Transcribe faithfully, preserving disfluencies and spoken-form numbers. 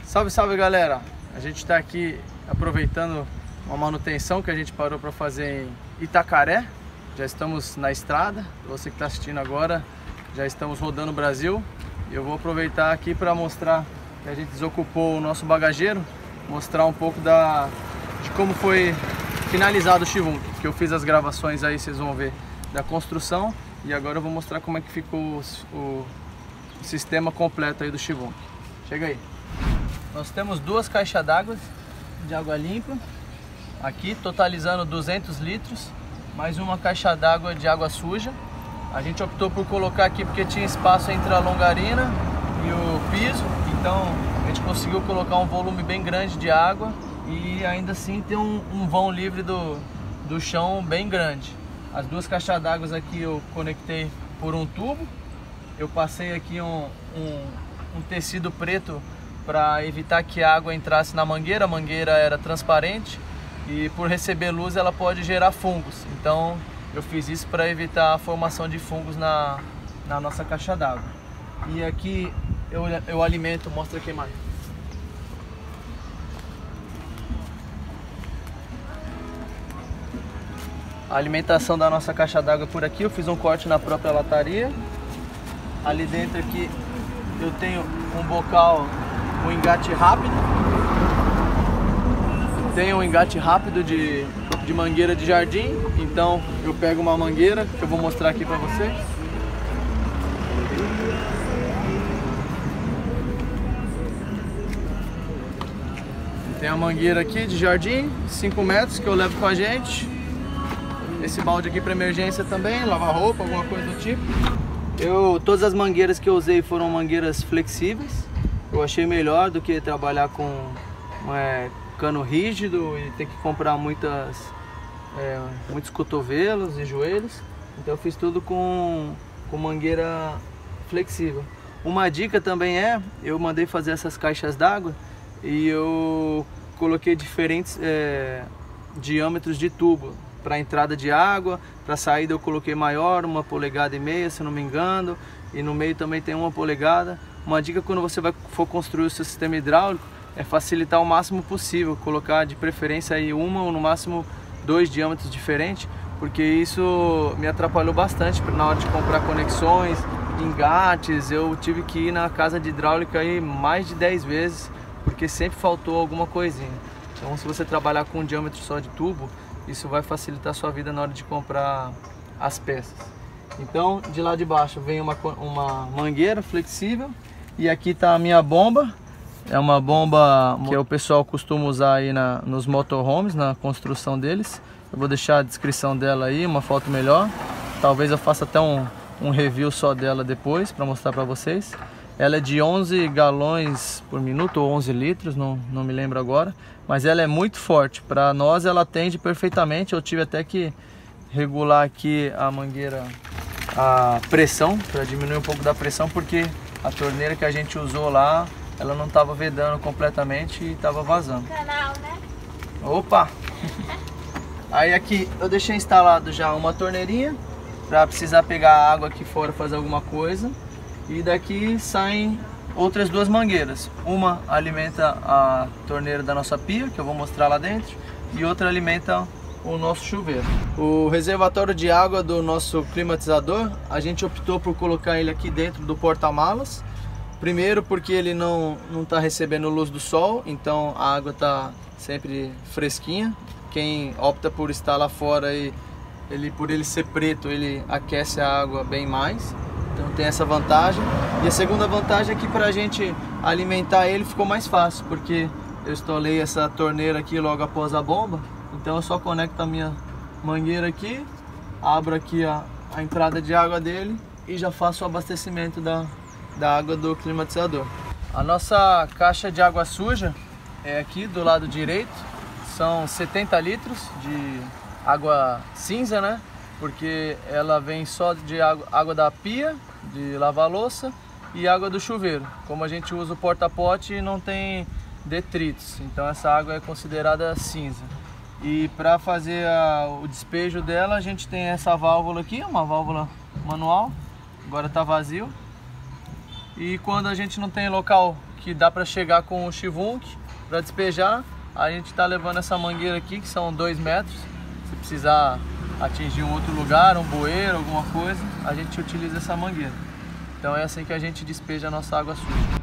Salve, salve galera! A gente está aqui aproveitando uma manutenção que a gente parou para fazer em Itacaré. Já estamos na estrada, você que está assistindo agora, já estamos rodando o Brasil. Eu vou aproveitar aqui para mostrar que a gente desocupou o nosso bagageiro, mostrar um pouco da, de como foi finalizado o Chivung, que eu fiz as gravações aí, vocês vão ver, da construção, e agora eu vou mostrar como é que ficou o, o sistema completo aí do Chivung. Chega aí. Nós temos duas caixas d'água de água limpa, aqui totalizando duzentos litros, mais uma caixa d'água de água suja. A gente optou por colocar aqui porque tinha espaço entre a longarina e o piso, então a gente conseguiu colocar um volume bem grande de água e ainda assim ter um, um vão livre do, do chão bem grande. As duas caixas d'água aqui eu conectei por um tubo, eu passei aqui um, um, um tecido preto para evitar que a água entrasse na mangueira. A mangueira era transparente e por receber luz ela pode gerar fungos, então eu fiz isso para evitar a formação de fungos na, na nossa caixa d'água. E aqui eu, eu alimento, mostra aqui mais. A alimentação da nossa caixa d'água por aqui, eu fiz um corte na própria lataria. Ali dentro aqui eu tenho um bocal, um engate rápido. Tem um engate rápido de, de mangueira de jardim, então eu pego uma mangueira que eu vou mostrar aqui para vocês. Tem a mangueira aqui de jardim, cinco metros, que eu levo com a gente. Esse balde aqui para emergência também, lavar roupa, alguma coisa do tipo. Eu, todas as mangueiras que eu usei foram mangueiras flexíveis. Eu achei melhor do que trabalhar com é, cano rígido e ter que comprar muitas, é, muitos cotovelos e joelhos. Então eu fiz tudo com, com mangueira flexível. Uma dica também é, eu mandei fazer essas caixas d'água e eu coloquei diferentes é, diâmetros de tubo. Para entrada de água, para saída eu coloquei maior, uma polegada e meia, se não me engano, e no meio também tem uma polegada. Uma dica quando você vai, for construir o seu sistema hidráulico é facilitar o máximo possível, colocar de preferência aí uma ou no máximo dois diâmetros diferentes, porque isso me atrapalhou bastante na hora de comprar conexões, engates. Eu tive que ir na casa de hidráulica aí mais de dez vezes, porque sempre faltou alguma coisinha. Então se você trabalhar com um diâmetro só de tubo, isso vai facilitar a sua vida na hora de comprar as peças. Então, de lá de baixo vem uma, uma mangueira flexível. E aqui está a minha bomba. É uma bomba que o pessoal costuma usar aí na, nos motorhomes, na construção deles. Eu vou deixar a descrição dela aí, uma foto melhor. Talvez eu faça até um, um review só dela depois, para mostrar para vocês. Ela é de onze galões por minuto, ou onze litros, não, não me lembro agora. Mas ela é muito forte, para nós ela atende perfeitamente. Eu tive até que regular aqui a mangueira, a pressão, para diminuir um pouco da pressão, porque a torneira que a gente usou lá, ela não estava vedando completamente e estava vazando. Canal, né? Opa! Aí aqui eu deixei instalado já uma torneirinha, para precisar pegar a água aqui fora, fazer alguma coisa. E daqui saem outras duas mangueiras. Uma alimenta a torneira da nossa pia, que eu vou mostrar lá dentro, e outra alimenta o nosso chuveiro. O reservatório de água do nosso climatizador, a gente optou por colocar ele aqui dentro do porta-malas. Primeiro porque ele não não está recebendo luz do sol, então a água está sempre fresquinha. Quem opta por estar lá fora, e ele, por ele ser preto, ele aquece a água bem mais. Então tem essa vantagem. E a segunda vantagem é que para a gente alimentar ele ficou mais fácil, porque eu instalei essa torneira aqui logo após a bomba. Então eu só conecto a minha mangueira aqui, abro aqui a, a entrada de água dele e já faço o abastecimento da, da água do climatizador. A nossa caixa de água suja é aqui do lado direito. São setenta litros de água cinza, né? Porque ela vem só de água, água da pia, de lavar louça, e água do chuveiro. Como a gente usa o porta-pote, não tem detritos, então essa água é considerada cinza. E para fazer a, o despejo dela, a gente tem essa válvula aqui, uma válvula manual, agora está vazio. E quando a gente não tem local que dá para chegar com o Chivunk para despejar. A gente está levando essa mangueira aqui, que são dois metros. Se precisar atingir um outro lugar, um bueiro, alguma coisa, a gente utiliza essa mangueira. Então é assim que a gente despeja a nossa água suja.